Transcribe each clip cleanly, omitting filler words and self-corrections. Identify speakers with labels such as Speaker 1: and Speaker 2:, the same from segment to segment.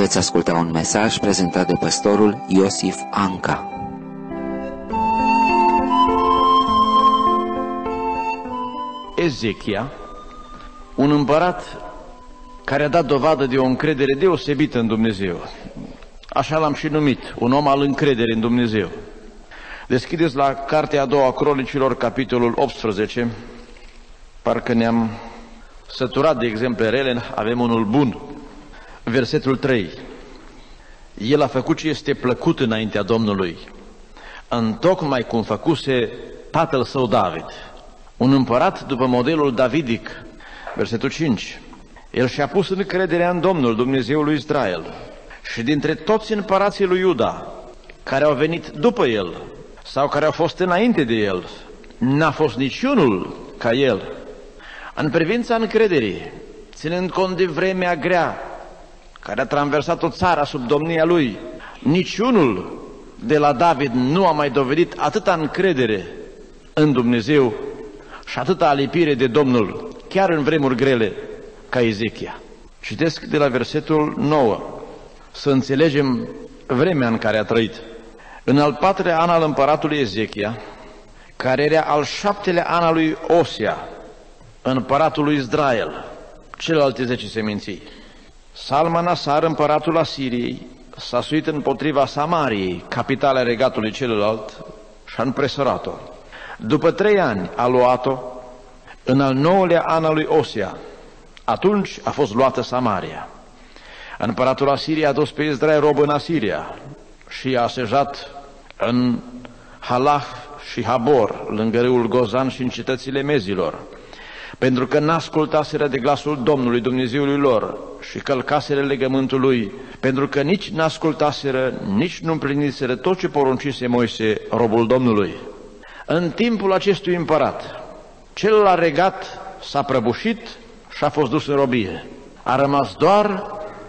Speaker 1: veți asculta un mesaj prezentat de pastorul Iosif Anca.
Speaker 2: Ezechia, un împărat care a dat dovadă de o încredere deosebită în Dumnezeu. Așa l-am și numit, un om al încrederii în Dumnezeu. Deschideți la cartea a doua a Cronicilor, capitolul 18. Parcă ne-am săturat de exemple rele, avem unul bun. Versetul 3. El a făcut ce este plăcut înaintea Domnului, întocmai cum făcuse tatăl său David, un împărat după modelul davidic. Versetul 5. El și-a pus încrederea în Domnul, Dumnezeul lui Israel, și dintre toți împărații lui Iuda, care au venit după el, sau care au fost înainte de el, n-a fost niciunul ca el. În privința încrederii, ținând cont de vremea grea care a traversat o țară sub domnia lui, niciunul de la David nu a mai dovedit atâta încredere în Dumnezeu și atâta alipire de Domnul, chiar în vremuri grele, ca Ezechia. Citesc de la versetul 9, să înțelegem vremea în care a trăit. În al 4-lea an al împăratului Ezechia, care era al 7-lea an al lui Osea, împăratul lui Israel, celelalte 10 seminții, Salmanasar, împăratul Asiriei, s-a suit împotriva Samariei, capitala regatului celălalt, și a împresărat-o. După 3 ani a luat-o, în al 9-lea an al lui Osea. Atunci a fost luată Samaria. Împăratul Asiriei a dus pe Israel rob în Asiria și a asejat în Halach și Habor, lângă râul Gozan și în cetățile mezilor, pentru că n-ascultaseră de glasul Domnului Dumnezeului lor și călcaseră legământul lui, pentru că nici n-ascultaseră, nici nu împliniseră tot ce poruncise Moise, robul Domnului. În timpul acestui împărat, celălalt regat s-a prăbușit și a fost dus în robie. A rămas doar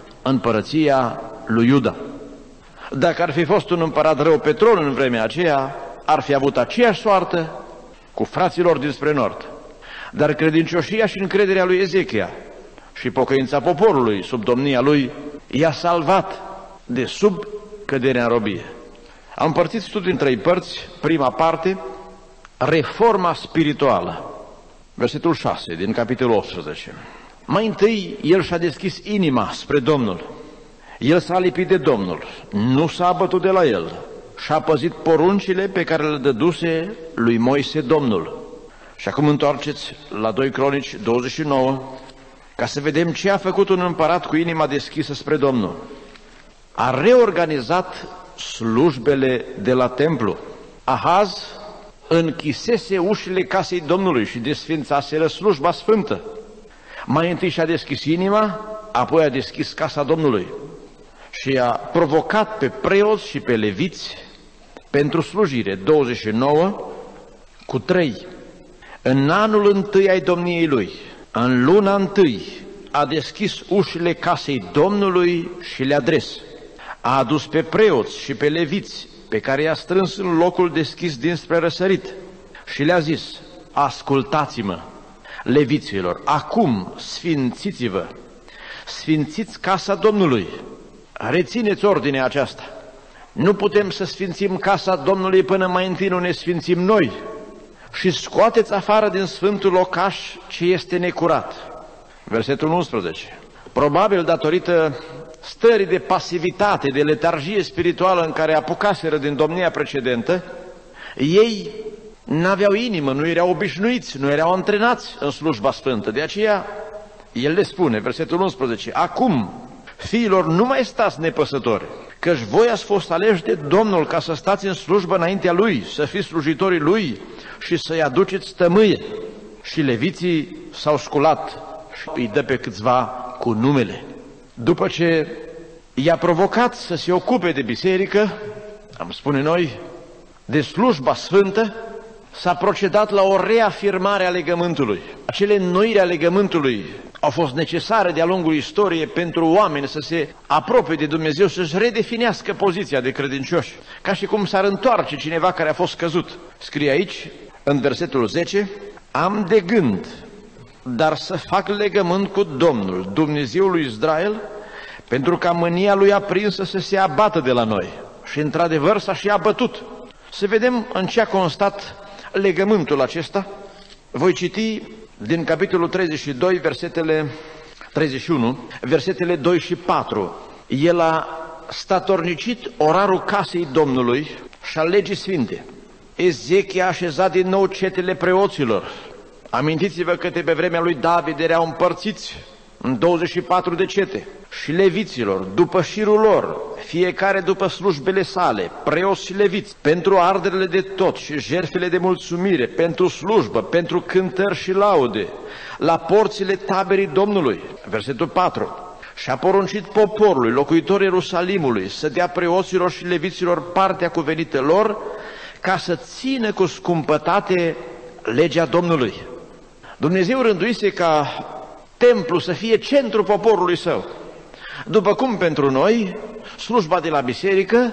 Speaker 2: împărăția lui Iuda. Dacă ar fi fost un împărat rău pe tron în vremea aceea, ar fi avut aceeași soartă cu fraților dinspre nord. Dar credincioșia și încrederea lui Ezechia și pocăința poporului sub domnia lui i-a salvat de sub căderea în robie. Am împărțit studiul în 3 părți. Prima parte, reforma spirituală, versetul 6 din capitolul 18. Mai întâi, el și-a deschis inima spre Domnul. El s-a lipit de Domnul, nu s-a abătut de la el și a păzit poruncile pe care le dăduse lui Moise Domnul. Și acum întoarceți la 2 Cronici 29, ca să vedem ce a făcut un împărat cu inima deschisă spre Domnul. A reorganizat slujbele de la templu. Ahaz închisese ușile casei Domnului și desfințaseră slujba sfântă. Mai întâi și-a deschis inima, apoi a deschis casa Domnului și a provocat pe preoți și pe leviți pentru slujire. 29:3. În anul întâi ai domniei lui, în luna întâi, a deschis ușile casei Domnului și le-a dres. A adus pe preoți și pe leviți, pe care i-a strâns în locul deschis dinspre răsărit, și le-a zis: ascultați-mă, leviților, acum sfințiți-vă, sfințiți casa Domnului, rețineți ordinea aceasta. Nu putem să sfințim casa Domnului până mai întâi nu ne sfințim noi, și scoateți afară din sfântul locaș ce este necurat. Versetul 11. Probabil datorită stării de pasivitate, de letargie spirituală în care apucaseră din domnia precedentă, ei n-aveau inimă, nu erau obișnuiți, nu erau antrenați în slujba sfântă. De aceea, el le spune, versetul 11, acum, fiilor, nu mai stați nepăsători, căci voi ați fost aleși de Domnul ca să stați în slujbă înaintea Lui, să fiți slujitorii Lui și să-i aduceți tămâie. Și leviții s-au sculat și îi dă pe câțiva cu numele. După ce i-a provocat să se ocupe de biserică, am spune noi, de slujba sfântă, s-a procedat la o reafirmare a legământului. Acele înnoiri a legământului au fost necesare de-a lungul istoriei pentru oameni să se apropie de Dumnezeu, să-și redefinească poziția de credincioși, ca și cum s-ar întoarce cineva care a fost căzut. Scrie aici, în versetul 10, am de gând, dar să fac legământ cu Domnul, Dumnezeul lui Israel, pentru ca mânia lui aprinsă să se abată de la noi. Și într-adevăr s-a și abătut. Să vedem în ce a constat legământul acesta. Voi citi din capitolul 32, versetele 31, versetele 2 și 4. El a statornicit orarul casei Domnului și al legii sfinte. Ezechia a așezat din nou cetele preoților. Amintiți-vă că de pe vremea lui David erau împărțiți în 24 de cete. Și leviților, după șirul lor, fiecare după slujbele sale, preoți și leviți, pentru arderile de tot și jertfele de mulțumire, pentru slujbă, pentru cântări și laude, la porțile taberii Domnului. Versetul 4. Și a poruncit poporului, locuitor Ierusalimului, să dea preoților și leviților partea cuvenită lor, ca să țină cu scumpătate legea Domnului. Dumnezeu rânduise ca templu să fie centrul poporului său. După cum pentru noi, slujba de la biserică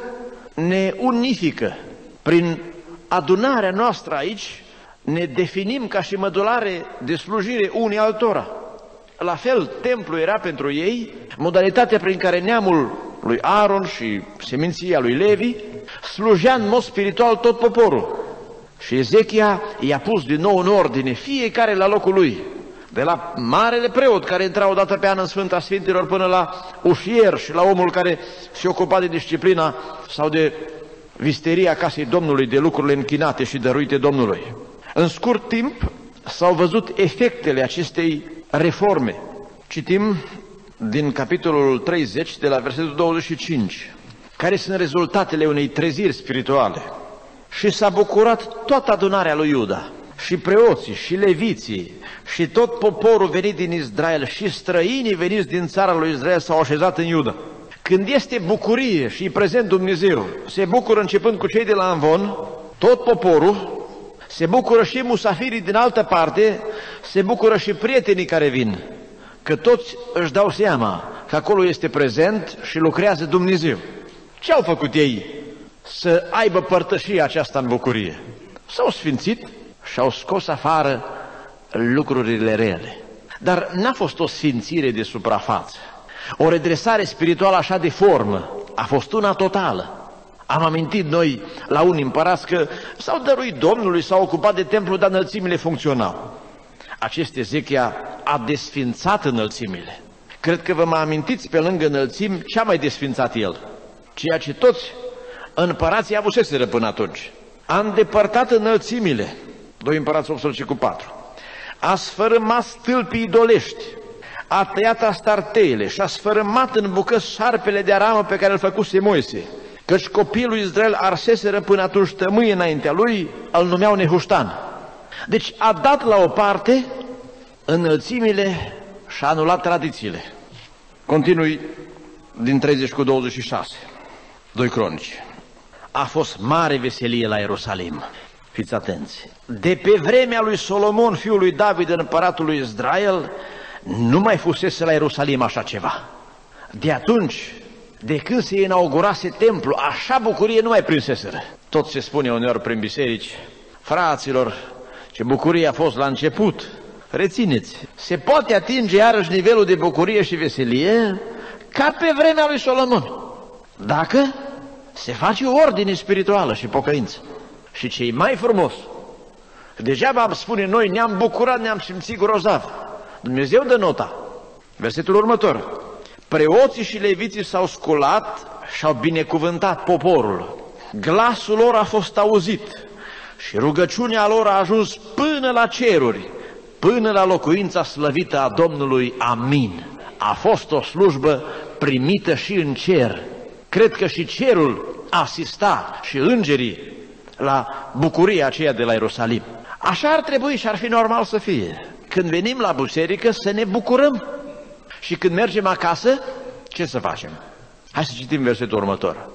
Speaker 2: ne unifică. Prin adunarea noastră aici ne definim ca și mădulare de slujire unii altora. La fel, templul era pentru ei modalitatea prin care neamul lui Aaron și seminția lui Levi slujea în mod spiritual tot poporul. Și Ezechia i-a pus din nou în ordine, fiecare la locul lui. De la marele preot care intra o dată pe an în Sfânta Sfintelor până la ușier și la omul care se ocupa de disciplina sau de visteria casei Domnului, de lucrurile închinate și dăruite Domnului. În scurt timp s-au văzut efectele acestei reforme. Citim din capitolul 30 de la versetul 25, care sunt rezultatele unei treziri spirituale. Și s-a bucurat toată adunarea lui Iuda, și preoții, și leviții, și tot poporul venit din Israel, și străinii veniți din țara lui Israel s-au așezat în Iuda. Când este bucurie și prezent Dumnezeu, se bucură începând cu cei de la Amvon, tot poporul, se bucură și musafirii din altă parte, se bucură și prietenii care vin, că toți își dau seama că acolo este prezent și lucrează Dumnezeu. Ce au făcut ei să aibă părtășia aceasta în bucurie? S-au sfințit și au scos afară lucrurile rele. Dar n-a fost o sfințire de suprafață. O redresare spirituală așa de formă a fost una totală. Am amintit noi la unii împărați că s-au dăruit Domnului, s-au ocupat de templu, dar înălțimile funcționau. Acest Ezechia a desfințat înălțimile. Cred că vă mai amintiți pe lângă înălțimi ce a mai desfințat el? Ceea ce toți împărații avuseseră până atunci. A îndepărtat înălțimile. 2 Împărați 18:4. A sfărâmat stâlpii idolești, a tăiat astarteile și a sfărâmat în bucăți șarpele de aramă pe care îl făcuse Moise, căci copiii lui Israel arseseră până atunci tămâie înaintea lui, îl numeau Nehuștan. Deci a dat la o parte înălțimile și a anulat tradițiile. Continui din 30:26, 2 Cronici. A fost mare veselie la Ierusalim. Fiți atenți. De pe vremea lui Solomon, fiul lui David, împăratul lui Israel, nu mai fusese la Ierusalim așa ceva. De atunci, de când se inaugurase templu, așa bucurie nu mai prinseseră. Tot se spune uneori prin biserici, fraților, ce bucurie a fost la început. Rețineți, se poate atinge iarăși nivelul de bucurie și veselie ca pe vremea lui Solomon, dacă se face o ordine spirituală și pocăință. Și ce-i mai frumos, degeaba am spune noi, ne-am bucurat, ne-am simțit grozav. Dumnezeu dă nota. Versetul următor. Preoții și leviții s-au sculat și au binecuvântat poporul. Glasul lor a fost auzit și rugăciunea lor a ajuns până la ceruri, până la locuința slăvită a Domnului. Amin. A fost o slujbă primită și în cer. Cred că și cerul asista și îngerii la bucuria aceea de la Ierusalim. Așa ar trebui și ar fi normal să fie. Când venim la biserică să ne bucurăm. Și când mergem acasă, ce să facem? Hai să citim versetul următor.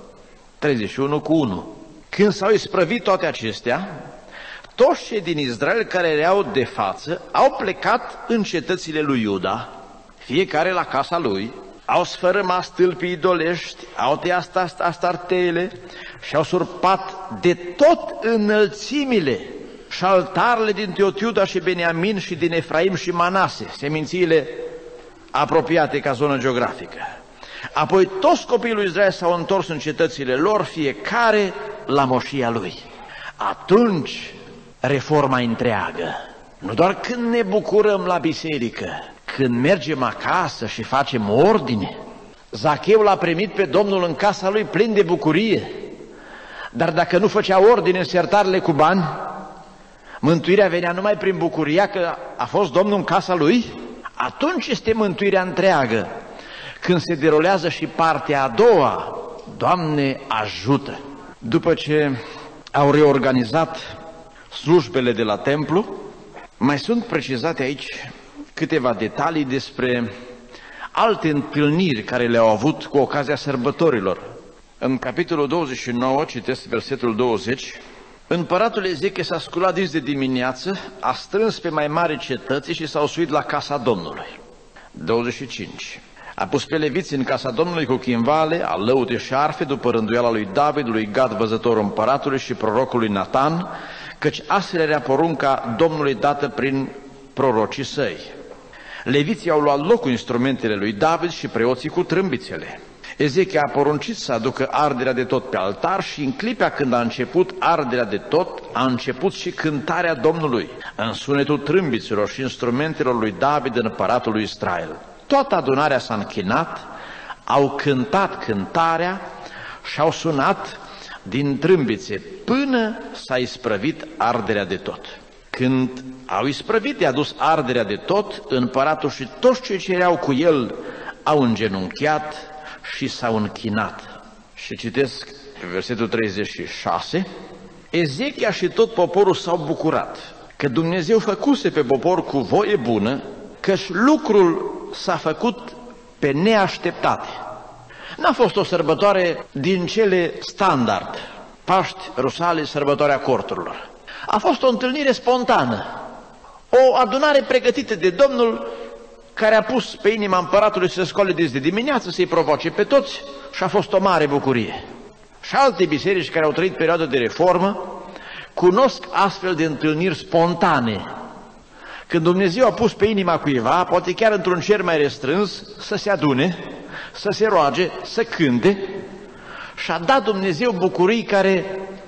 Speaker 2: 31:1. Când s-au isprăvit toate acestea, toți cei din Israel care erau de față au plecat în cetățile lui Iuda, fiecare la casa lui, au sfărâmat stâlpii idolești, au tăiat astarteile și au surpat de tot înălțimile și altarele din tot Iuda și Beniamin și din Efraim și Manase, semințiile apropiate ca zonă geografică. Apoi toți copiii lui Israel s-au întors în cetățile lor, fiecare la moșia lui. Atunci reforma întreagă. Nu doar când ne bucurăm la biserică, când mergem acasă și facem ordine. Zacheu l-a primit pe Domnul în casa lui plin de bucurie, dar dacă nu făcea ordine în sertarele cu bani, mântuirea venea numai prin bucuria că a fost Domnul în casa lui. Atunci este mântuirea întreagă, când se derulează și partea a doua, Doamne ajută! După ce au reorganizat slujbele de la templu, mai sunt precizate aici câteva detalii despre alte întâlniri care le-au avut cu ocazia sărbătorilor. În capitolul 29, citesc versetul 20, împăratul Ezechia s-a sculat dis de dimineață, a strâns pe mai mari cetăți și s-au suit la casa Domnului. 25. A pus pe leviți în casa Domnului cu chimvale, alăute și arfe, după rânduiala lui David, lui Gad, văzătorul împăratului, și prorocului Natan, căci astfel era porunca Domnului dată prin prorocii săi. Leviții au luat loc cu instrumentele lui David și preoții cu trâmbițele. Ezechia a poruncit să aducă arderea de tot pe altar și în clipa când a început arderea de tot, a început și cântarea Domnului, în sunetul trâmbițelor și instrumentelor lui David, împăratul lui Israel. Toată adunarea s-a închinat, au cântat cântarea și au sunat din trâmbițe până s-a isprăvit arderea de tot. Când au isprăvit de adus arderea de tot, împăratul și toți cei ce erau cu el au îngenunchiat și s-au închinat. Și citesc versetul 36, Ezechia și tot poporul s-au bucurat că Dumnezeu făcuse pe popor cu voie bună, căci lucrul s-a făcut pe neașteptate. N-a fost o sărbătoare din cele standard, Paști, Rusalii, sărbătoarea corturilor. A fost o întâlnire spontană, o adunare pregătită de Domnul, care a pus pe inima împăratului să se scoale de dimineață, să-i provoace pe toți, și a fost o mare bucurie. Și alte biserici care au trăit perioada de reformă cunosc astfel de întâlniri spontane, când Dumnezeu a pus pe inima cuiva, poate chiar într-un cer mai restrâns, să se adune, să se roage, să cânte, și a dat Dumnezeu bucurii care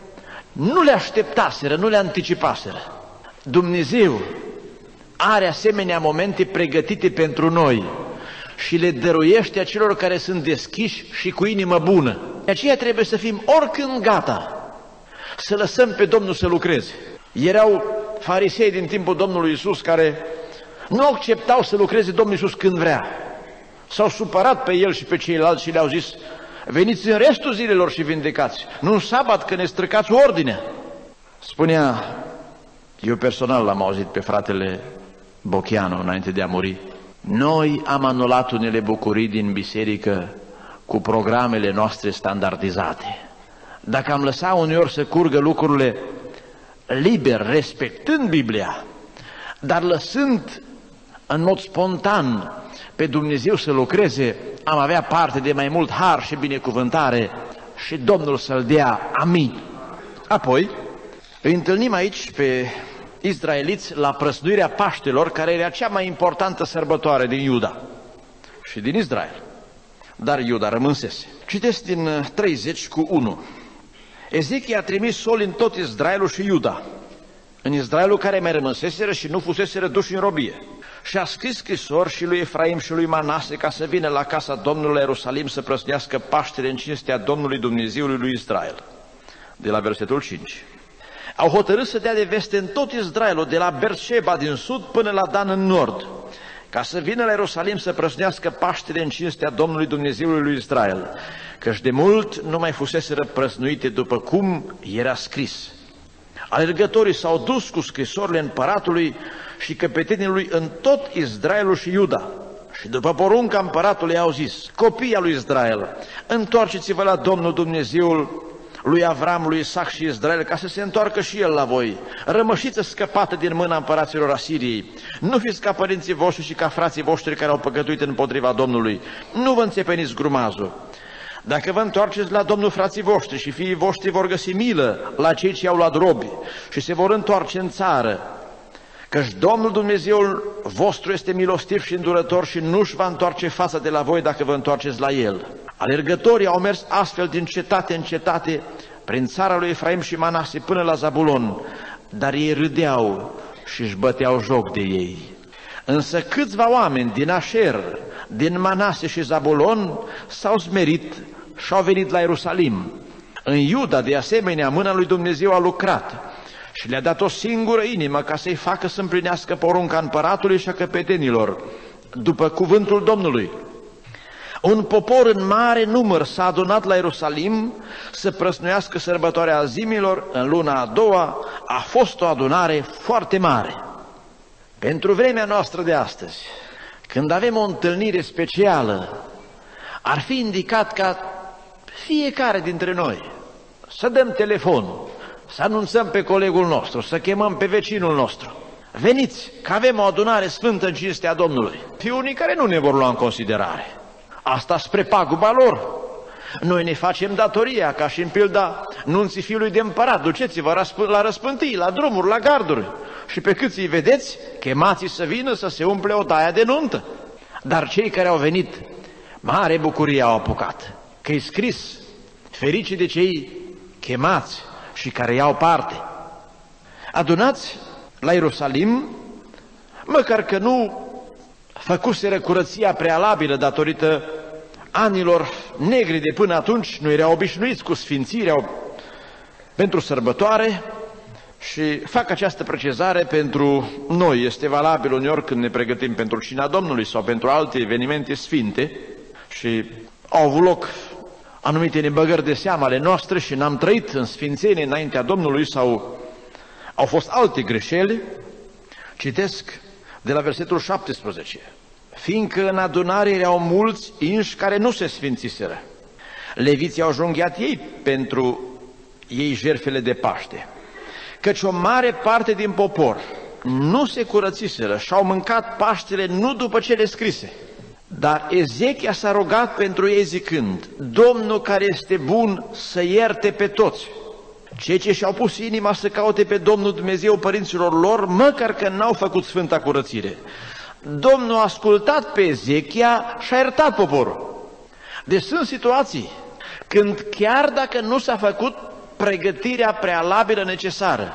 Speaker 2: nu le așteptaseră, nu le anticipaseră. Dumnezeu are asemenea momente pregătite pentru noi și le dăruiește acelor care sunt deschiși și cu inimă bună. De aceea trebuie să fim oricând gata să lăsăm pe Domnul să lucreze. Erau farisei din timpul Domnului Iisus care nu acceptau să lucreze Domnul Iisus când vrea. S-au supărat pe el și pe ceilalți și le-au zis: veniți în restul zilelor și vindecați, nu în sabat, că ne străcați ordinea. Spunea, eu personal l-am auzit pe fratele Bochianu înainte de a muri, noi am anulat unele bucurii din biserică cu programele noastre standardizate. Dacă am lăsat uneori să curgă lucrurile liber, respectând Biblia, dar lăsând în mod spontan pe Dumnezeu să lucreze, am avea parte de mai mult har și binecuvântare și Domnul să-l dea. Amin. Apoi îi întâlnim aici pe izraeliți la prăsnuirea Paștelor, care era cea mai importantă sărbătoare din Iuda și din Israel, dar Iuda rămânsese. Citesc din 30:1. Ezechia a trimis soli în tot Israelul și Iuda, în Israelul care mai rămăseseră și nu fuseseră duși în robie, și a scris scrisori și lui Efraim și lui Manase ca să vină la casa Domnului la Ierusalim să prăsnească Paștele în cinstea Domnului Dumnezeului lui Israel. De la versetul 5. Au hotărât să dea de veste în tot Israelul, de la Beersheba din sud până la Dan în nord, ca să vină la Ierusalim să prăsnească Paștele în cinstea Domnului Dumnezeului lui Israel, căci de mult nu mai fuseseră prăsnuite după cum era scris. Alergătorii s-au dus cu scrisorile împăratului și căpetenii lui în tot Israelul și Iuda. Și după porunca împăratului au zis: copiii lui Israel, întoarceți-vă la Domnul Dumnezeul lui Avram, lui Isaac și Israel, ca să se întoarcă și el la voi. Rămășiță scăpată din mâna împăraților Asiriei. Nu fiți ca părinții voștri și ca frații voștri care au păcătuit împotriva Domnului. Nu vă înțepeniți grumazul. Dacă vă întoarceți la Domnul, frații voștri și fiii voștri vor găsi milă la cei ce au luat robi și se vor întoarce în țară, Căci Domnul Dumnezeul vostru este milostiv și îndurător și nu-și va întoarce fața de la voi dacă vă întoarceți la El. Alergătorii au mers astfel din cetate în cetate, prin țara lui Efraim și Manase până la Zabulon, dar ei râdeau și își băteau joc de ei. Însă câțiva oameni din Așer, din Manase și Zabulon s-au smerit și au venit la Ierusalim. În Iuda, de asemenea, mâna lui Dumnezeu a lucrat și le-a dat o singură inimă ca să-i facă să împlinească porunca împăratului și a căpetenilor, după cuvântul Domnului. Un popor în mare număr s-a adunat la Ierusalim să prăsnuiască sărbătoarea Azimilor în luna a doua. A fost o adunare foarte mare. Pentru vremea noastră de astăzi, când avem o întâlnire specială, ar fi indicat ca fiecare dintre noi să dăm telefon, să anunțăm pe colegul nostru, să chemăm pe vecinul nostru. Veniți, că avem o adunare sfântă în cinstea Domnului. Fi unii care nu ne vor lua în considerare. Asta spre paguba lor. Noi ne facem datoria, ca și în pilda nunții fiului de împărat. Duceți-vă la răspântii, la drumuri, la garduri. Și pe cât îi vedeți, chemați să vină să se umple odaia de nuntă. Dar cei care au venit, mare bucurie au apucat. Că-i scris, ferice de cei chemați și care iau parte. Adunați la Ierusalim, măcar că nu făcuseră curăția prealabilă datorită anilor negri de până atunci, nu erau obișnuiți cu sfințirea pentru sărbătoare, și fac această precizare pentru noi. Este valabil uneori când ne pregătim pentru cina Domnului sau pentru alte evenimente sfinte și au avut loc anumite nebăgări de seamă ale noastre și n-am trăit în sfințenie înaintea Domnului sau au fost alte greșeli. Citesc de la versetul 17. Fiindcă în adunare erau mulți inși care nu se sfințiseră, leviții au junghiat ei pentru ei jertfele de Paște, căci o mare parte din popor nu se curățiseră și au mâncat Paștele nu după cele scrise. Dar Ezechia s-a rugat pentru ei zicând: Domnul care este bun să ierte pe toți cei ce și-au pus inima să caute pe Domnul Dumnezeu părinților lor, măcar că n-au făcut sfânta curățire. Domnul a ascultat pe Ezechia și a iertat poporul. Deci sunt situații când chiar dacă nu s-a făcut pregătirea prealabilă necesară,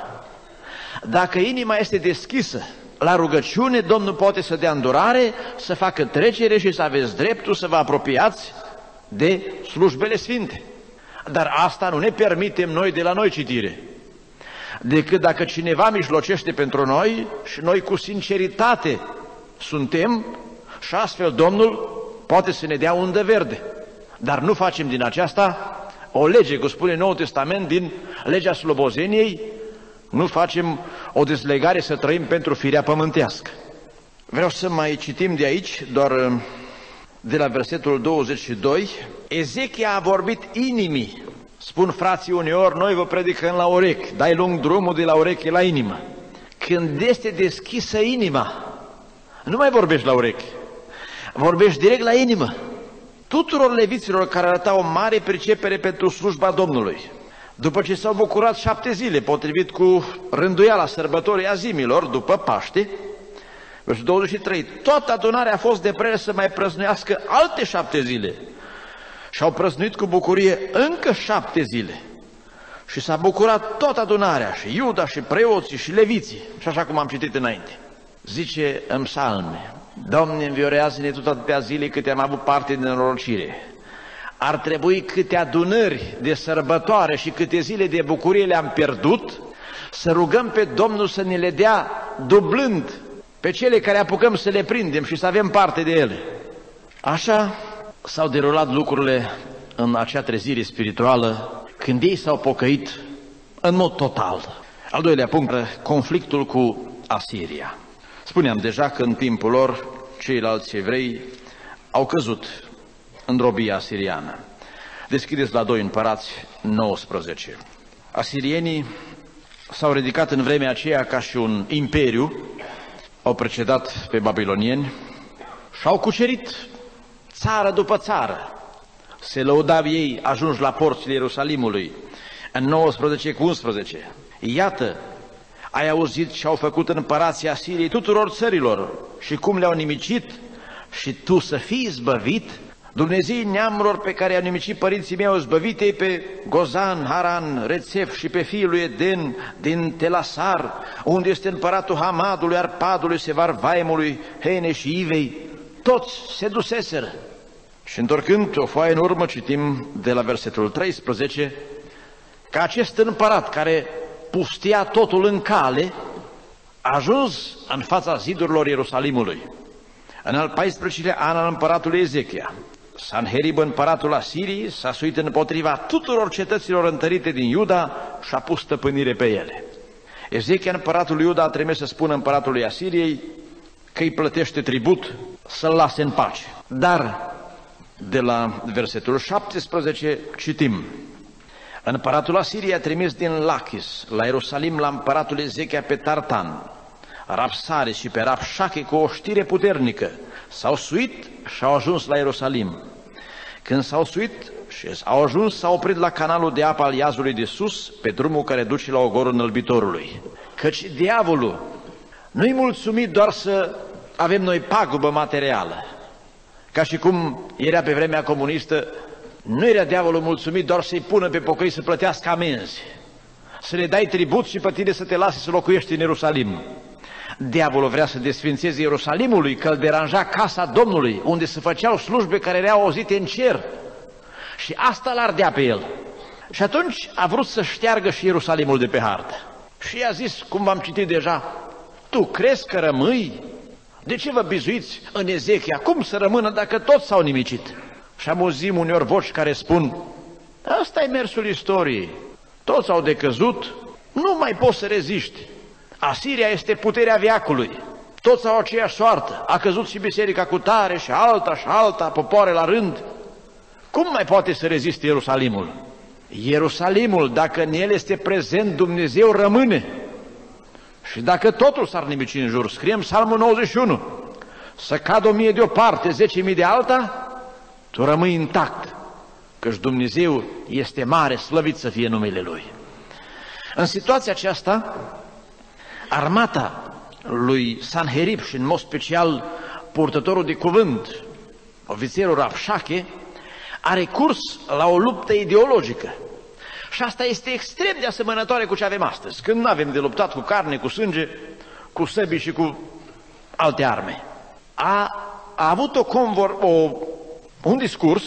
Speaker 2: dacă inima este deschisă la rugăciune, Domnul poate să dea îndurare, să facă trecere și să aveți dreptul să vă apropiați de slujbele sfinte. Dar asta nu ne permitem noi de la noi citire, decât dacă cineva mijlocește pentru noi și noi cu sinceritate suntem, și astfel Domnul poate să ne dea undă verde. Dar nu facem din aceasta o lege, cum spune Noul Testament, din legea slobozeniei, nu facem o dezlegare să trăim pentru firea pământească. Vreau să mai citim de aici, doar de la versetul 22. Ezechia a vorbit inimii. Spun frații uneori, noi vă predicăm la urechi, dai lung drumul de la ureche la inimă. Când este deschisă inima, nu mai vorbești la urechi, vorbești direct la inimă. Tuturor leviților care arătau o mare pricepere pentru slujba Domnului, după ce s-au bucurat 7 zile, potrivit cu rânduiala sărbătorii Azimilor, după Paște, versetul 23, toată adunarea a fost de părere să mai prăznuiască alte 7 zile și au prăznuit cu bucurie încă 7 zile. Și s-a bucurat toată adunarea, și Iuda, și preoții, și leviții, și așa cum am citit înainte. Zice în psalme: Doamne, înviorează-ne tot atâtea zile câte am avut parte din nenorocire. Ar trebui câte adunări de sărbătoare și câte zile de bucurie le-am pierdut, să rugăm pe Domnul să ne le dea dublând pe cele care apucăm să le prindem și să avem parte de ele. Așa s-au derulat lucrurile în acea trezire spirituală, când ei s-au pocăit în mod total. Al doilea punct, conflictul cu Asiria. Spuneam deja că în timpul lor ceilalți evrei au căzut în robia asiriană. Deschideți la 2 Împărați 19. Asirienii s-au ridicat în vremea aceea ca și un imperiu, au precedat pe babilonieni și au cucerit țară după țară. Se lăudau ei ajunși la porțile Ierusalimului în 19:11. Iată, Ai auzit ce au făcut împărații Asiriei tuturor țărilor și cum le-au nimicit, și tu să fii izbăvit? Dumnezeii neamurilor pe care i-au nimicit părinții mei au zbăvit-ei pe Gozan, Haran, Rețef și pe fiul lui Eden din Telasar, unde este împăratul Hamadului, Arpadului, Sevarvaimului, Hene și Ivei. Toți se duseseră. Și întorcând o foaie în urmă, citim de la versetul 13, că acest împărat care pustia totul în cale a ajuns în fața zidurilor Ierusalimului. În al 14-lea an al împăratului Ezechia, Sanherib, împăratul Asiriei, s-a suit împotriva tuturor cetăților întărite din Iuda și a pus stăpânire pe ele. Ezechia, împăratul lui Iuda, a trimis să spună împăratului Asiriei că îi plătește tribut, să-l lase în pace. Dar de la versetul 17 citim: împăratul Asiriei a trimis din Lachis la Ierusalim la împăratul Ezechia pe Tartan, Rapsaris și pe Rapșache cu o știre puternică. S-au suit și au ajuns la Ierusalim. Când s-au suit și au ajuns, s-au oprit la canalul de apă al Iazului de sus, pe drumul care duce la ogorul înălbitorului. Căci diavolul nu-i mulțumit doar să avem noi pagubă materială, ca și cum era pe vremea comunistă. Nu era diavolul mulțumit doar să-i pună pe pocăi să plătească amenzi, să le dai tribut și pe tine să te lase să locuiești în Ierusalim. Diavolul vrea să desfințeze Ierusalimului, că îl deranja casa Domnului, unde se făceau slujbe care erau auzite în cer. Și asta l-ardea pe el. Și atunci a vrut să șteargă și Ierusalimul de pe hartă. Și i-a zis, cum v-am citit deja: tu crezi că rămâi? De ce vă bizuiți în Ezechia? Cum să rămână dacă toți s-au nimicit? Și auzim uneori voci care spun: asta e mersul istoriei, toți au decăzut, nu mai poți să reziști. Asiria este puterea veacului, toți au aceeași soartă, a căzut și biserica cu tare și alta, popoare la rând. Cum mai poate să reziste Ierusalimul? Ierusalimul, dacă în el este prezent Dumnezeu, rămâne. Și dacă totul s-ar nimici în jur, scriem Psalmul 91, să cadă 1000 de o parte, 10.000 de alta, tu rămâi intact, căci Dumnezeu este mare, slăvit să fie numele Lui. În situația aceasta, armata lui Sanherib și în mod special purtătorul de cuvânt, ofițerul Rapșache, a recurs la o luptă ideologică. Și asta este extrem de asemănătoare cu ce avem astăzi, când nu avem de luptat cu carne, cu sânge, cu săbii și cu alte arme. A avut un discurs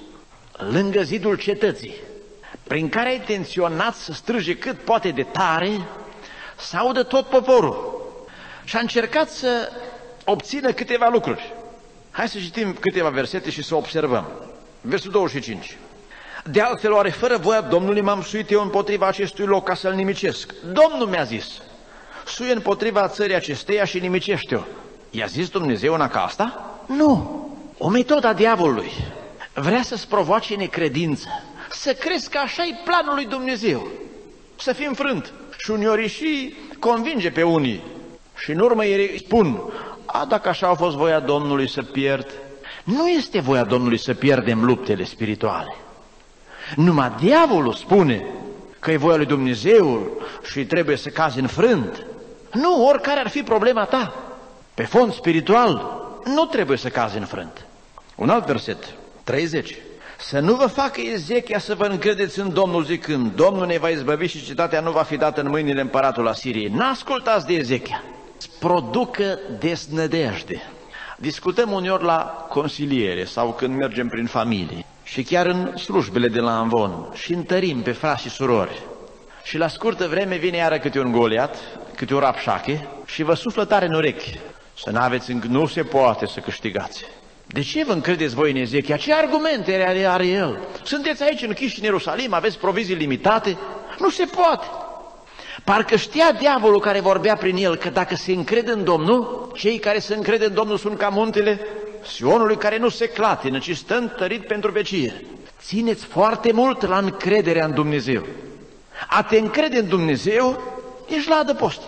Speaker 2: lângă zidul cetății, prin care a intenționat să strige cât poate de tare să audă tot poporul. Și a încercat să obțină câteva lucruri. Hai să citim câteva versete și să observăm. Versul 25. De altfel, oare fără voia Domnului m-am suit eu împotriva acestui loc ca să-l nimicesc? Domnul mi-a zis: suie împotriva țării acesteia și nimicește-o. I-a zis Dumnezeu una ca asta? Nu. O metodă a diavolului. Vrea să-ți provoace necredință, să crezi că așa-i planul lui Dumnezeu, să fii înfrânt. Și uneori și convinge pe unii. Și în urmă ei spun: dacă așa a fost voia Domnului să pierd. Nu este voia Domnului să pierdem luptele spirituale. Numai diavolul spune că e voia lui Dumnezeu și trebuie să cazi înfrânt. Nu, oricare ar fi problema ta, pe fond spiritual, nu trebuie să cazi înfrânt. Un alt verset, 30. Să nu vă facă Ezechia să vă încredeți în Domnul zicând: Domnul ne va izbăvi și cetatea nu va fi dată în mâinile împăratului Asiriei. N-ascultați de Ezechia. Producă desnădejde. Discutăm uneori la consiliere sau când mergem prin familie și chiar în slujbele de la Amvon și întărim pe frați și surori. Și la scurtă vreme vine iară câte un Goliat, câte un Rapșache și vă suflă tare în urechi. Să n-aveți, nu se poate să câștigați. De ce vă încredeți voi în Ezechia? Ce argumente are el? Sunteți aici închiși în Ierusalim, aveți provizii limitate? Nu se poate. Parcă știa diavolul care vorbea prin el că dacă se încrede în Domnul, cei care se încrede în Domnul sunt ca muntele Sionului care nu se clatină, ci stă întărit pentru vecie. Țineți foarte mult la încrederea în Dumnezeu. A te încrede în Dumnezeu, ești la adăpost.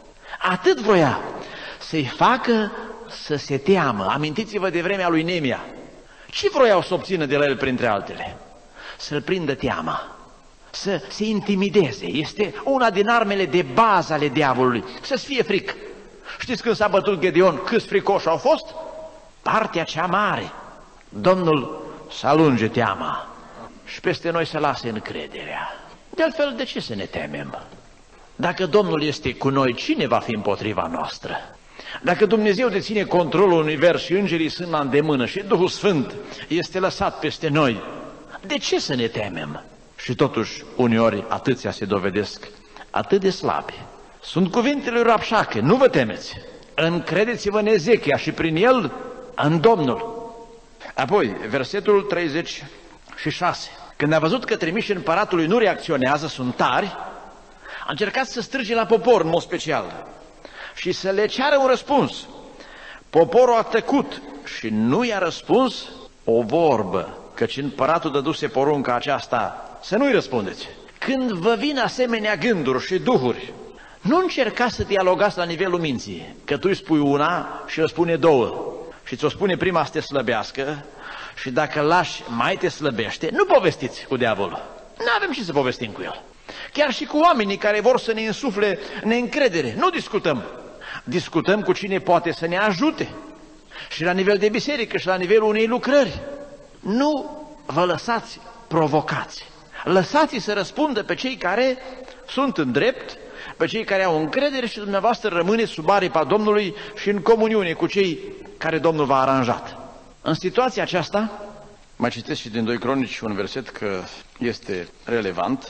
Speaker 2: Atât vroia să-i facă să se teamă. Amintiți-vă de vremea lui Nemia. Ce vroiau să obțină de la el printre altele? Să-l prindă teama, să se intimideze. Este una din armele de bază ale diavolului, să-ți fie frică. Știți când s-a bătut Gedeon, câți fricoși au fost? Partea cea mare. Domnul să alunge teama și peste noi să lase încrederea. De altfel, de ce să ne temem? Dacă Domnul este cu noi, cine va fi împotriva noastră? Dacă Dumnezeu deține controlul univers și îngerii sunt la îndemână și Duhul Sfânt este lăsat peste noi, de ce să ne temem? Și totuși, uneori, atâția se dovedesc atât de slabi. Sunt cuvintele lui Rabșache, nu vă temeți, încredeți-vă în Ezechia și prin el în Domnul. Apoi, versetul 36. Când a văzut că trimișii împăratului nu reacționează, sunt tari, a încercat să strige la popor în mod special și să le ceară un răspuns. Poporul a tăcut și nu i-a răspuns o vorbă, căci împăratul dăduse porunca aceasta să nu-i răspundeți. Când vă vin asemenea gânduri și duhuri, nu încercați să dialogați la nivelul minții, că tu îi spui una și îl spune două și ți-o spune prima să te slăbească și dacă lași mai te slăbește, nu povestiți cu diavolul. Nu avem ce să povestim cu el. Chiar și cu oamenii care vor să ne insufle neîncredere, nu discutăm. Discutăm cu cine poate să ne ajute. Și la nivel de biserică și la nivelul unei lucrări. Nu vă lăsați provocați. Lăsați-i să răspundă pe cei care sunt în drept, pe cei care au încredere și dumneavoastră rămâneți sub aripa Domnului și în comuniune cu cei care Domnul v-a aranjat. În situația aceasta, mai citesc și din 2 Cronici un verset că este relevant,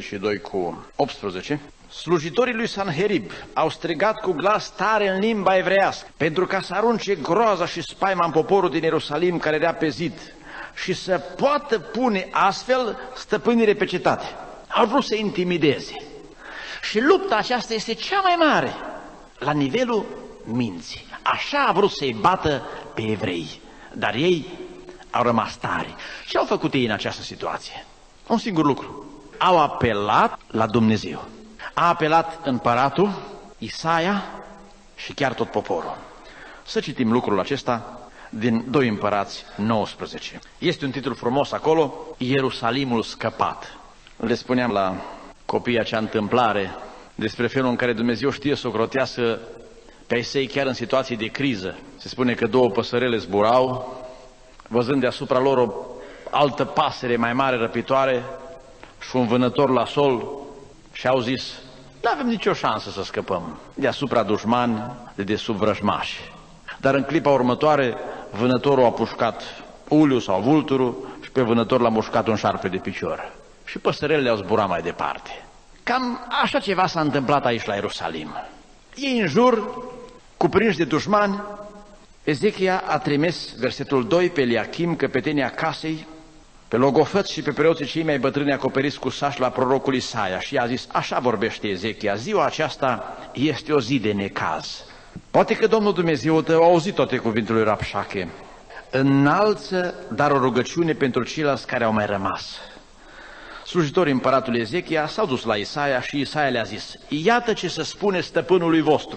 Speaker 2: 32:18. Slujitorii lui Sanherib au strigat cu glas tare în limba evreiască pentru ca să arunce groaza și spaima în poporul din Ierusalim care era pe zid și să poată pune astfel stăpânire pe cetate. Au vrut să intimideze. Și lupta aceasta este cea mai mare la nivelul minții. Așa a vrut să-i bată pe evrei, dar ei au rămas tari. Ce au făcut ei în această situație? Un singur lucru. Au apelat la Dumnezeu. A apelat împăratul, Isaia și chiar tot poporul. Să citim lucrul acesta din 2 Împărați 19. Este un titlu frumos acolo, Ierusalimul scăpat. Le spuneam la copiii acea întâmplare despre felul în care Dumnezeu știe să ocrotească pe ai săi chiar în situații de criză. Se spune că 2 păsărele zburau, văzând deasupra lor o altă pasăre mai mare răpitoare și un vânător la sol și au zis, nu avem nicio șansă să scăpăm deasupra dușmani, de sub vrăjmași. Dar în clipa următoare, vânătorul a pușcat uliul sau vulturul și pe vânător l-a mușcat un șarpe de picior. Și păsărelele au zburat mai departe. Cam așa ceva s-a întâmplat aici la Ierusalim. Ei în jur, cuprinși de dușmani, Ezechia a trimis, versetul 2, pe Eliachim, căpetenia casei, pe logofăți și pe preoții cei mai bătrâni acoperiți cu sași la prorocul Isaia și i-a zis, așa vorbește Ezechia, ziua aceasta este o zi de necaz. Poate că Domnul Dumnezeu tău a auzit toate cuvintele lui Rabșache. Înalță, dar o rugăciune pentru ceilalți care au mai rămas. Slujitorii împăratului Ezechia s-au dus la Isaia și Isaia le-a zis, iată ce să spune stăpânului vostru.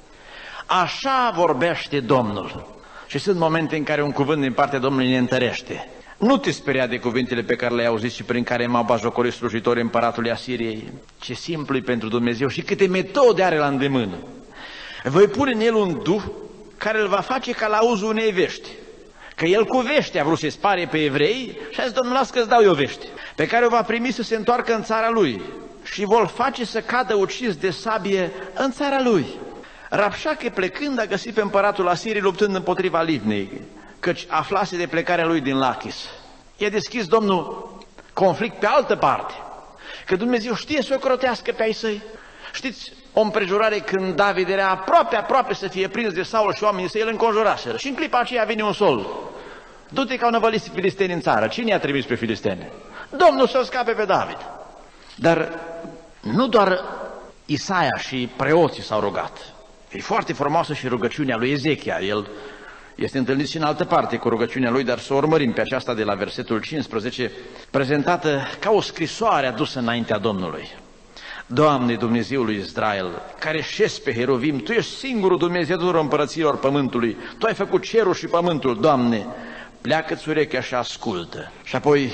Speaker 2: Așa vorbește Domnul. Și sunt momente în care un cuvânt din partea Domnului ne întărește. Nu te speria de cuvintele pe care le-ai auzit și prin care m-au bajocorit slujitorii împăratului Asiriei. Ce simplu e pentru Dumnezeu și câte metode are la îndemână. Voi pune în el un duh care îl va face ca la uzul unei vești. Că el cu vești a vrut să-i spare pe evrei și a zis, Domnul, las că-ți dau eu vești. Pe care o va primi să se întoarcă în țara lui și vor face să cadă ucis de sabie în țara lui. Rabșache plecând a găsit pe împăratul Asiriei luptând împotriva Livnei, căci aflase de plecarea lui din Lachis. I-a deschis Domnul conflict pe altă parte, că Dumnezeu știe să o crotească pe ai săi. Știți, o împrejurare când David era aproape să fie prins de Saul și oamenii săi îl înconjuraseră. Și în clipa aceea vine un sol. Du-te că au năvălit filisteni în țară. Cine i-a trimis pe filisteni? Domnul să-l scape pe David. Dar nu doar Isaia și preoții s-au rugat. E foarte frumoasă și rugăciunea lui Ezechia. El este întâlnit și în altă parte cu rugăciunea lui, dar să o urmărim pe aceasta de la versetul 15, prezentată ca o scrisoare adusă înaintea Domnului. Doamne, Dumnezeul lui Israel, care șezi pe heruvim, Tu ești singurul Dumnezeu tuturor împărăților pământului, Tu ai făcut cerul și pământul, Doamne, pleacă-ți urechea și ascultă. Și apoi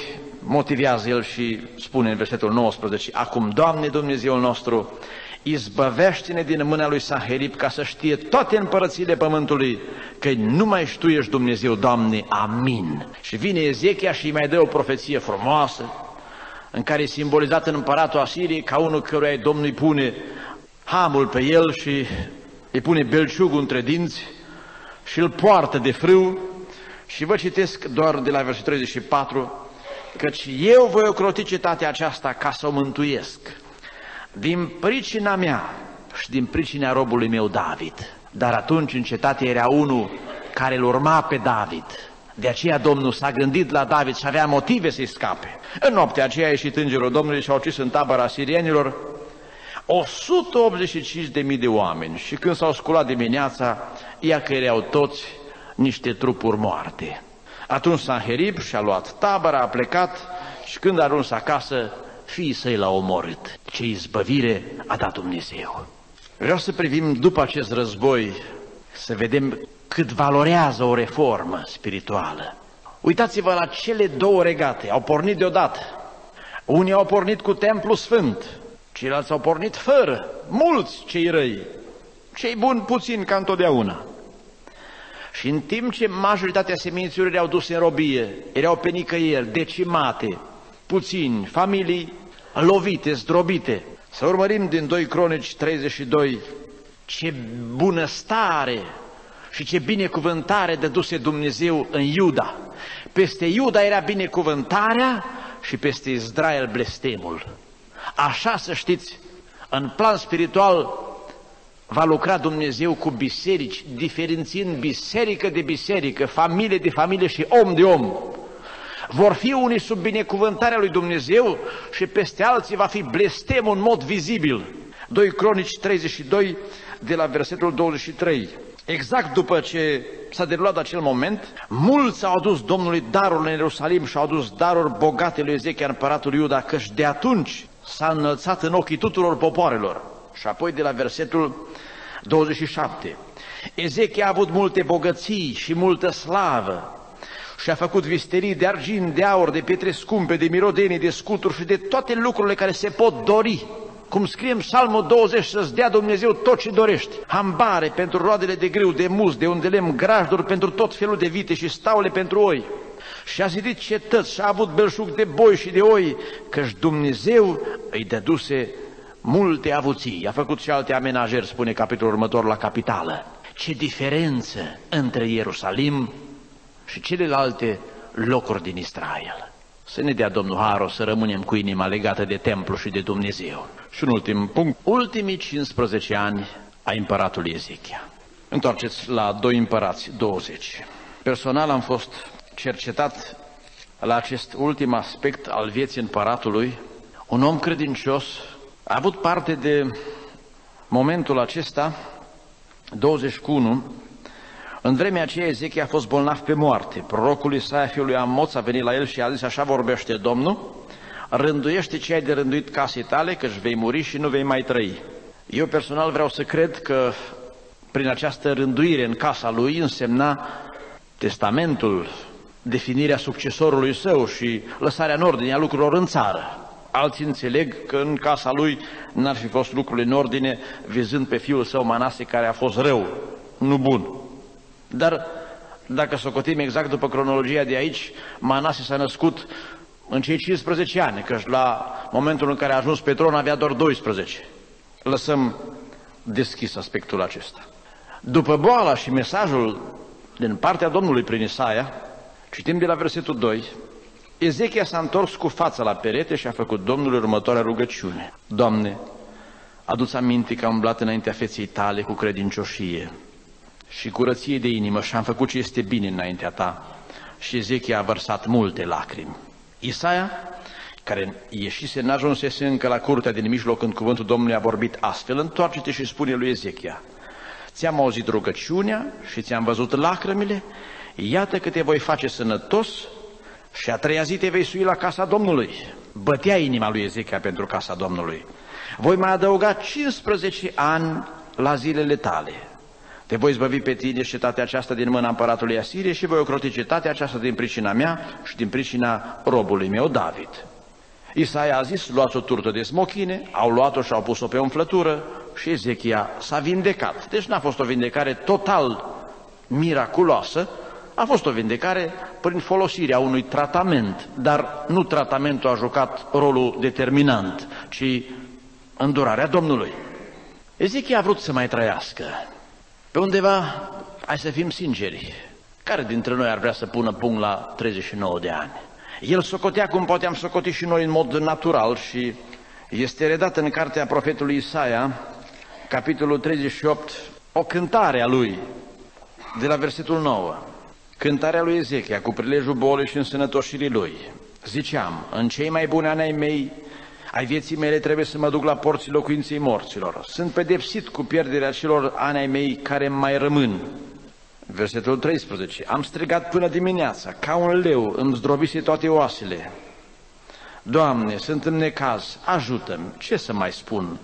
Speaker 2: motivează el și spune în versetul 19: acum, Doamne Dumnezeul nostru, izbăvește-ne din mâna lui Sanherib, ca să știe toate împărățiile pământului că numai și Tu ești Dumnezeu, Doamne, amin. Și vine Ezechia și îi mai dă o profeție frumoasă, în care e simbolizat în împăratul Asiriei ca unul căruia Domnul îi pune hamul pe el și îi pune belciugul între dinți și îl poartă de frâu. Și vă citesc doar de la versetul 34, căci eu voi ocroti cetatea aceasta ca să o mântuiesc, din pricina mea și din pricina robului meu David. Dar atunci în cetate era unul care îl urma pe David. De aceea Domnul s-a gândit la David și avea motive să-i scape. În noaptea aceea a ieșit îngerul Domnului și a ucis în tabăra asirienilor 185.000 de oameni. Și când s-au sculat dimineața, ia că erau toți niște trupuri moarte. Atunci Sanherib și-a luat tabăra, a plecat și când a ajuns acasă, fiii săi l-au omorât. Ce izbăvire a dat Dumnezeu! Vreau să privim după acest război, să vedem cât valorează o reformă spirituală. Uitați-vă la cele două regate, au pornit deodată. Unii au pornit cu templu sfânt, ceilalți au pornit fără, mulți cei răi, cei buni puțini ca întotdeauna. Și în timp ce majoritatea semințiilor erau duse în robie, erau pe nicăieri, decimate, puțini, familii lovite, zdrobite. Să urmărim din 2 Cronici 32 ce bunăstare și ce binecuvântare dăduse Dumnezeu în Iuda. Peste Iuda era binecuvântarea și peste Israel blestemul. Așa să știți, în plan spiritual va lucra Dumnezeu cu biserici, diferențiind biserică de biserică, familie de familie și om de om. Vor fi unii sub binecuvântarea lui Dumnezeu și peste alții va fi blestemul în mod vizibil. 2 Cronici 32 de la versetul 23. Exact după ce s-a derulat acel moment, mulți au adus Domnului darul în Ierusalim și au adus daruri bogate lui Ezechia împăratul Iuda, căci de atunci s-a înălțat în ochii tuturor popoarelor. Și apoi de la versetul 27. Ezechia a avut multe bogății și multă slavă și a făcut visterii de argint, de aur, de pietre scumpe, de mirodenii, de scuturi și de toate lucrurile care se pot dori. Cum scrie în Psalmul 20, să-ți dea Dumnezeu tot ce dorești. Hambare pentru roadele de grâu, de mus, de unde lemn, grajduri pentru tot felul de vite și staule pentru oi. Și a zidit cetăți și a avut belșug de boi și de oi, căci Dumnezeu îi dăduse multe avuții. A făcut și alte amenajeri, spune capitolul următor la capitală. Ce diferență între Ierusalim și celelalte locuri din Israel. Să ne dea Domnul harul să rămânem cu inima legată de templu și de Dumnezeu. Și un ultim punct, ultimii 15 ani a împăratului Ezechia. Întoarceți la 2 Împărați 20. Personal am fost cercetat la acest ultim aspect al vieții împăratului. Un om credincios a avut parte de momentul acesta, 21. În vremea aceea Ezechia a fost bolnav pe moarte. Prorocul Isaia, fiul lui Amoț, a venit la el și a zis: așa vorbește Domnul, rânduiește ce ai de rânduit casei tale, căci vei muri și nu vei mai trăi. Eu personal vreau să cred că prin această rânduire în casa lui însemna testamentul, definirea succesorului său și lăsarea în ordine a lucrurilor în țară. Alții înțeleg că în casa lui n-ar fi fost lucrurile în ordine, vizând pe fiul său Manase, care a fost rău, nu bun. Dar dacă socotim exact după cronologia de aici, Manase s-a născut în cei 15 ani, căci la momentul în care a ajuns pe tron avea doar 12. Lăsăm deschis aspectul acesta. După boala și mesajul din partea Domnului prin Isaia, citim de la versetul 2, Ezechia s-a întors cu fața la perete și a făcut Domnului următoarea rugăciune. Doamne, adu-ți aminte că am umblat înaintea feței tale cu credincioșie și curăție de inimă și am făcut ce este bine înaintea ta. Și Ezechia a vărsat multe lacrimi. Isaia, care ieșise, n-ajunsese încă la curtea din mijloc când cuvântul Domnului a vorbit astfel: întoarce-te și spune lui Ezechia: ți-am auzit rugăciunea și ți-am văzut lacrimile, iată că te voi face sănătos și a treia zi te vei sui la casa Domnului. Bătea inima lui Ezechia pentru casa Domnului. Voi mai adăuga 15 ani la zilele tale. Te voi izbăvi pe tine și cetatea aceasta din mâna împăratului Asiriei și voi ocroti cetatea aceasta din pricina mea și din pricina robului meu David. Isaia a zis, luați o turtă de smochine, au luat-o și au pus-o pe umflătură și Ezechia s-a vindecat. Deci n-a fost o vindecare total miraculoasă, a fost o vindecare prin folosirea unui tratament, dar nu tratamentul a jucat rolul determinant, ci îndurarea Domnului. Ezechia a vrut să mai trăiască. Pe undeva, hai să fim sinceri, care dintre noi ar vrea să pună punct la 39 de ani? El socotea cum poate am socotit și noi în mod natural și este redat în cartea profetului Isaia, capitolul 38, o cântare a lui, de la versetul 9. Cântarea lui Ezechia cu prilejul bolii și însănătoșirii lui. Ziceam, în cei mai buni ani ai mei, ai vieții mele trebuie să mă duc la porții locuinței morților. Sunt pedepsit cu pierderea celor ani ai mei care mai rămân. Versetul 13. Am strigat până dimineața, ca un leu îmi zdrobise toate oasele. Doamne, sunt în necaz, ajută-mi, ce să mai spun?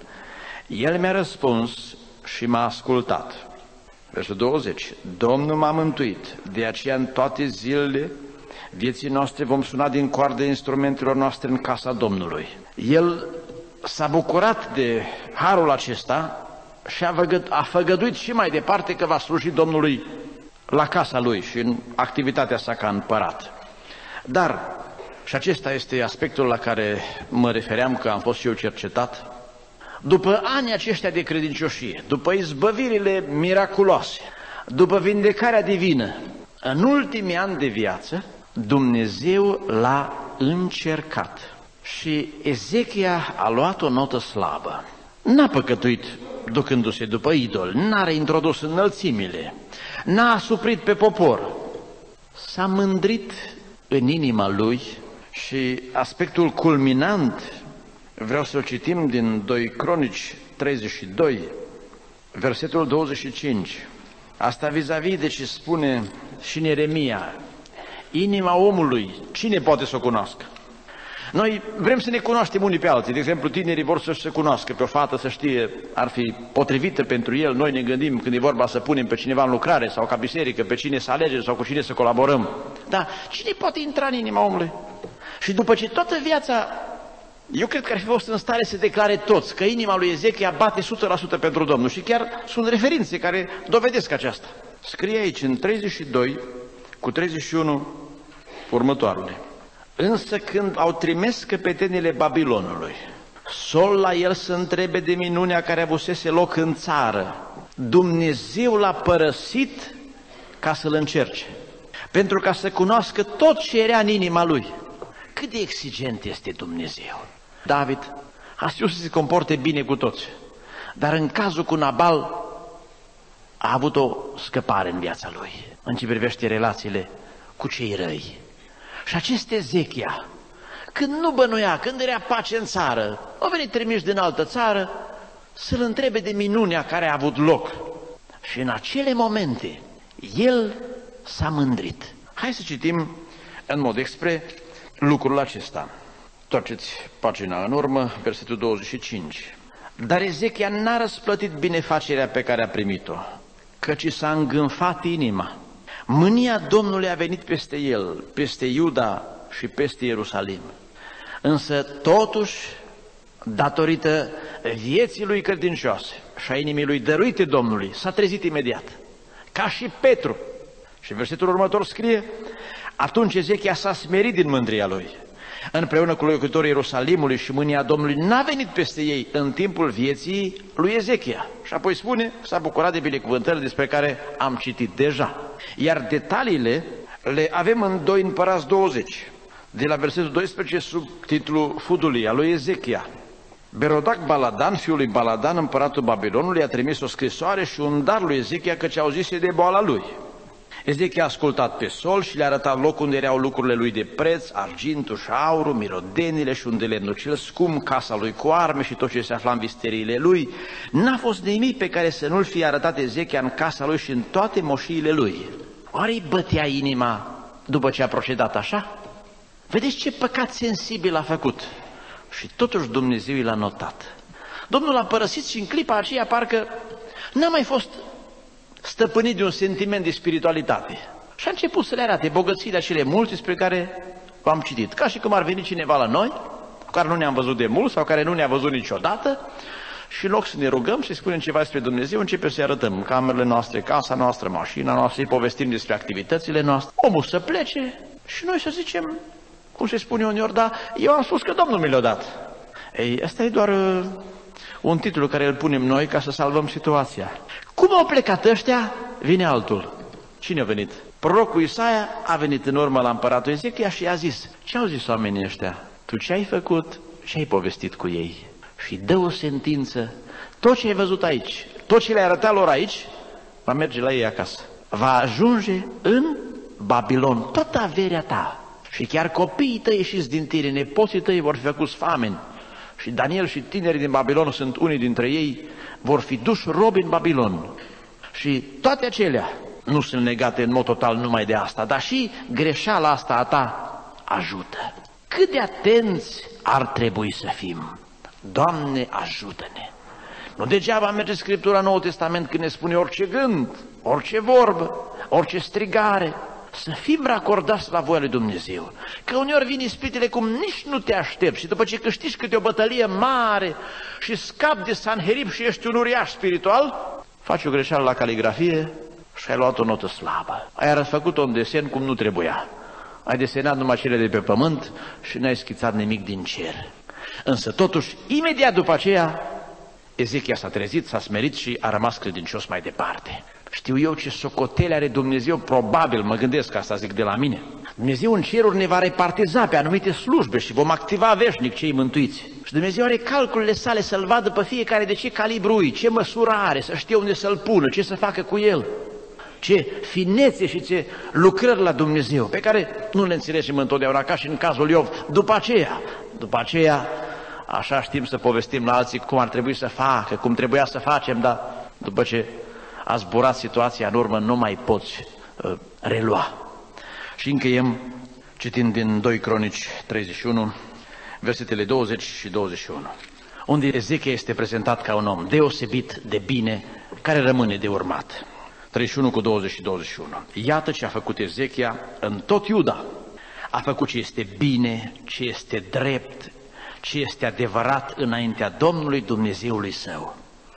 Speaker 2: El mi-a răspuns și m-a ascultat. Versetul 20. Domnul m-a mântuit, de aceea în toate zilele vieții noastre vom suna din coarde instrumentelor noastre în casa Domnului. El s-a bucurat de harul acesta și a făgăduit și mai departe că va sluji Domnului la casa lui și în activitatea sa ca împărat. Dar, și acesta este aspectul la care mă refeream, că am fost și eu cercetat, după anii aceștia de credincioșie, după izbăvirile miraculoase, după vindecarea divină, în ultimii ani de viață, Dumnezeu l-a încercat și Ezechia a luat o notă slabă. N-a păcătuit ducându-se după idol, n-a reintrodus înălțimile, n-a asuprit pe popor, s-a mândrit în inima lui și aspectul culminant, vreau să-l citim din 2 Cronici 32, versetul 25, asta vis-a-vis de ce spune și Ieremia, inima omului, cine poate să o cunoască? Noi vrem să ne cunoaștem unii pe alții, de exemplu tinerii vor să se cunoască pe o fată, să știe, ar fi potrivită pentru el, noi ne gândim când e vorba să punem pe cineva în lucrare sau ca biserică, pe cine să alegem sau cu cine să colaborăm. Dar cine poate intra în inima omului? Și după ce toată viața, eu cred că ar fi fost în stare să declare toți că inima lui Ezechia bate 100% pentru Domnul și chiar sunt referințe care dovedesc aceasta. Scrie aici în 32 cu 31 următoarele. Însă când au trimis căpetenile Babilonului, sol la el să întrebe de minunea care avusese loc în țară, Dumnezeu l-a părăsit ca să-l încerce, pentru ca să cunoască tot ce era în inima lui. Cât de exigent este Dumnezeu! David a știut să se comporte bine cu toți, dar în cazul cu Nabal a avut o scăpare în viața lui, în ce privește relațiile cu cei răi. Și acest Ezechia, când nu bănuia, când era pace în țară, au venit trimiși din altă țară să-l întrebe de minunea care a avut loc. Și în acele momente, el s-a mândrit. Hai să citim în mod expre lucrul acesta. Toarceți pagina în urmă, versetul 25. Dar Ezechia n-a răsplătit binefacerea pe care a primit-o, căci s-a îngânfat inima. Mânia Domnului a venit peste el, peste Iuda și peste Ierusalim. Însă totuși, datorită vieții lui credincioase și a inimii lui dăruite Domnului, s-a trezit imediat, ca și Petru. Și versetul următor scrie, atunci Ezechia s-a smerit din mândria lui, împreună cu locuitorii Ierusalimului, și mânia Domnului n-a venit peste ei în timpul vieții lui Ezechia. Și apoi spune, s-a bucurat de binecuvântările despre care am citit deja. Iar detaliile le avem în 2 Împărați 20, de la versetul 12, sub titlul Fudulia lui Ezechia. Berodac Baladan, fiul lui Baladan, împăratul Babilonului, a trimis o scrisoare și un dar lui Ezechia, căci auzise de boala lui. Ezechia a ascultat pe sol și le-a arătat locul unde erau lucrurile lui de preț, argintul și aurul, mirodenile și unde lemnul cel scump, casa lui cu arme și tot ce se afla în visteriile lui. N-a fost nimic pe care să nu-l fie arătat Ezechia în casa lui și în toate moșiile lui. Oare îi bătea inima după ce a procedat așa? Vedeți ce păcat sensibil a făcut. Și totuși Dumnezeu l-a notat. Domnul l-a părăsit și în clipa aceea parcă n-a mai fost stăpânit de un sentiment de spiritualitate. Și a început să le arate bogățiile acele multe despre care v-am citit. Ca și cum ar veni cineva la noi, cu care nu ne-am văzut de mult sau care nu ne-a văzut niciodată, și în loc să ne rugăm și spunem ceva despre Dumnezeu, începem să-i arătăm camerele noastre, casa noastră, mașina noastră, să-i povestim despre activitățile noastre. Omul să plece și noi să zicem, cum se spune uneori, da, eu am spus că Domnul mi l-a dat. Ei, asta e doar un titlu care îl punem noi ca să salvăm situația. Cum au plecat ăștia, vine altul. Cine a venit? Prorocul Isaia a venit în urmă la împăratul Ezechia și i-a zis, ce au zis oamenii ăștia? Tu ce ai făcut și ai povestit cu ei? Și dă o sentință, tot ce ai văzut aici, tot ce le-ai arătat lor aici, va merge la ei acasă. Va ajunge în Babilon toată averea ta. Și chiar copiii tăi ieșiți din tine, nepoții tăi vor fi făcuți fameni. Și Daniel și tinerii din Babilon sunt unii dintre ei, vor fi duși robi în Babilon. Și toate acelea nu sunt legate în mod total numai de asta, dar și greșeala asta a ta ajută. Cât de atenți ar trebui să fim? Doamne, ajută-ne! Nu degeaba merge Scriptura în Noul Testament când ne spune orice gând, orice vorbă, orice strigare, să fim racordați la voia lui Dumnezeu. Că uneori vin ispitele cum nici nu te aștepți și după ce câștigi câte o bătălie mare și scapi de Sanherib și ești un uriaș spiritual, faci o greșeală la caligrafie și ai luat o notă slabă. Ai răsfăcut un desen cum nu trebuia. Ai desenat numai cele de pe pământ și n-ai schițat nimic din cer. Însă totuși, imediat după aceea, Ezechia s-a trezit, s-a smerit și a rămas credincios mai departe. Știu eu ce socotele are Dumnezeu, probabil, mă gândesc, asta zic de la mine. Dumnezeu în ceruri ne va repartiza pe anumite slujbe și vom activa veșnic cei mântuiți. Și Dumnezeu are calculele sale să-l vadă pe fiecare de ce calibru e, ce măsură are, să știe unde să-l pună, ce să facă cu el. Ce finețe și ce lucrări la Dumnezeu, pe care nu le înțelegem întotdeauna, ca și în cazul Iov. După aceea, așa știm să povestim la alții cum ar trebui să facă, cum trebuia să facem, dar după ce a zburat situația în urmă, nu mai poți relua. Și încheiem citind din 2 Cronici 31, versetele 20 și 21, unde Ezechia este prezentat ca un om deosebit de bine, care rămâne de urmat. 31 cu 20 și 21. Iată ce a făcut Ezechia în tot Iuda. A făcut ce este bine, ce este drept, ce este adevărat înaintea Domnului Dumnezeului său.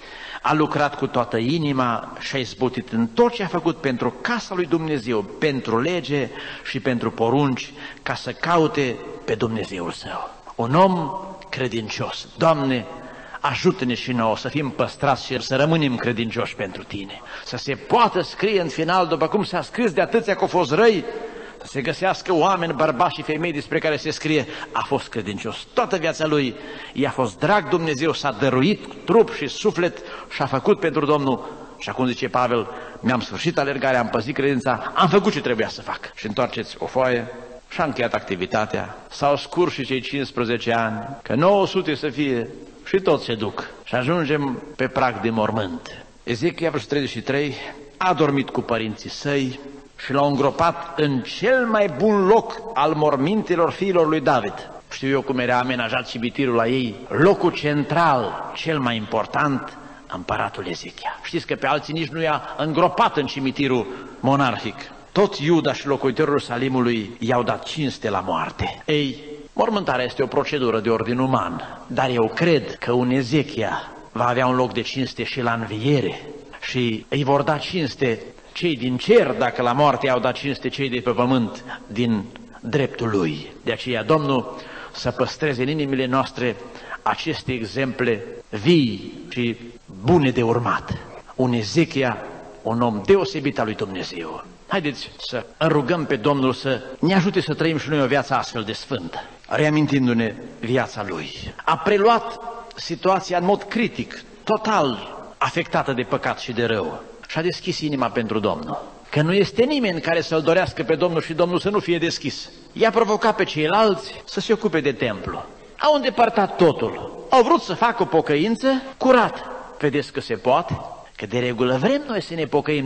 Speaker 2: A lucrat cu toată inima și a izbutit în tot ce a făcut pentru casa lui Dumnezeu, pentru lege și pentru porunci, ca să caute pe Dumnezeul său. Un om credincios. Doamne, ajută-ne și nouă să fim păstrați și să rămânem credincioși pentru Tine. Să se poată scrie în final, după cum s-a scris de atâția că au fost răi, să se găsească oameni, bărbați și femei despre care se scrie, a fost credincios. Toată viața lui i-a fost drag Dumnezeu, s-a dăruit trup și suflet și a făcut pentru Domnul. Și acum zice Pavel, mi-am sfârșit alergarea, am păzit credința, am făcut ce trebuia să fac. Și întoarceți o foaie și a încheiat activitatea. S-au scurs și cei 15 ani, că 900 să fie și toți se duc. Și ajungem pe prag de mormânt. Ezechia, versetul 33, a dormit cu părinții săi și l-au îngropat în cel mai bun loc al mormintelor fiilor lui David. Știu eu cum era amenajat cimitirul la ei, locul central, cel mai important, împăratul Ezechia. Știți că pe alții nici nu i-a îngropat în cimitirul monarhic. Tot Iuda și locuitorul Ierusalimului i-au dat cinste la moarte. Ei, mormântarea este o procedură de ordin uman, dar eu cred că un Ezechia va avea un loc de cinste și la înviere și îi vor da cinste cei din cer, dacă la moarte i-au dat cinste cei de pe pământ, din dreptul lui. De aceea Domnul să păstreze în inimile noastre aceste exemple vii și bune de urmat. Un Ezechia, un om deosebit al lui Dumnezeu. Haideți să rugăm pe Domnul să ne ajute să trăim și noi o viață astfel de sfântă, reamintindu-ne viața lui. A preluat situația în mod critic, total afectată de păcat și de rău. Și a deschis inima pentru Domnul. Că nu este nimeni care să-L dorească pe Domnul și Domnul să nu fie deschis. I-a provocat pe ceilalți să se ocupe de templu. Au îndepărtat totul. Au vrut să facă o pocăință curată. Vedeți că se poate? Că de regulă vrem noi să ne pocăim, dar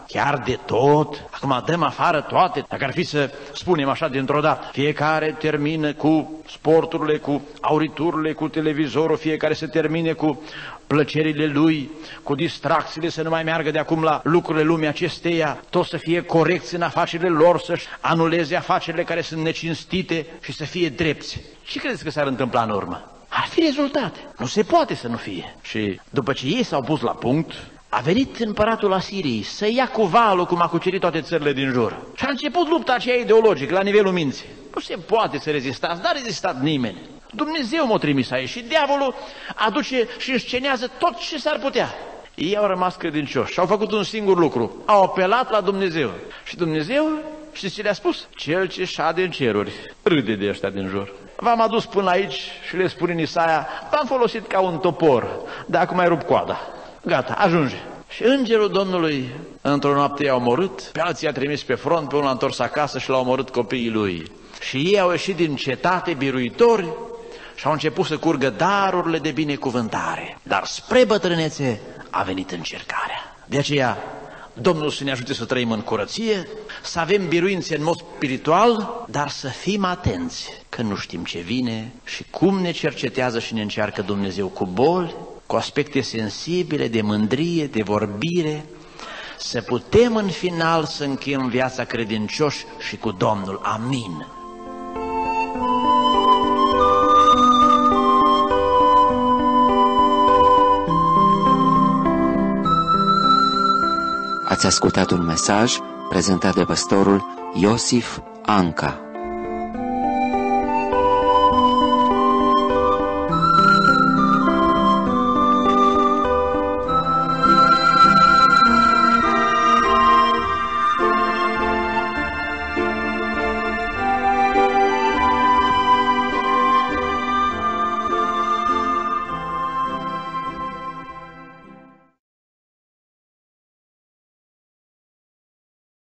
Speaker 2: chiar de tot. Acum dăm afară toate, dacă ar fi să spunem așa dintr-o dată. Fiecare termină cu sporturile, cu auriturile, cu televizorul, fiecare se termine cu plăcerile lui, cu distracțiile, să nu mai meargă de acum la lucrurile lumii acesteia, tot să fie corecți în afacerile lor, să-și anuleze afacerile care sunt necinstite și să fie drepți. Ce credeți că s-ar întâmpla în urmă? Ar fi rezultate. Nu se poate să nu fie. Și după ce ei s-au pus la punct, a venit împăratul Asiriei să ia cu valul cum a cucerit toate țările din jur. Și a început lupta aceea ideologică la nivelul minții. Nu se poate să rezistați, n-a rezistat nimeni. Dumnezeu m-a trimis aici și diavolul aduce și înscenează tot ce s-ar putea. Ei au rămas credincioși și au făcut un singur lucru. Au apelat la Dumnezeu. Și Dumnezeu, știți ce le-a spus? Cel ce șade în ceruri râde de ăștia din jur. V-am adus până aici și le spune în Isaia, v-am folosit ca un topor, dar acum ai rupt coada. Gata, ajunge. Și îngerul Domnului într-o noapte i-a omorât, pe alții i-a trimis pe front, pe unul a întors acasă și l-a omorât copiii lui. Și ei au ieșit din cetate biruitori și au început să curgă darurile de binecuvântare. Dar spre bătrânețe a venit încercarea. De aceea, Domnul să ne ajute să trăim în curăție, să avem biruințe în mod spiritual, dar să fim atenți, că nu știm ce vine și cum ne cercetează și ne încearcă Dumnezeu cu boli, cu aspecte sensibile, de mândrie, de vorbire, să putem în final să încheiem viața credincioși și cu Domnul. Amin.
Speaker 1: Ați ascultat un mesaj prezentat de pastorul Iosif Anca.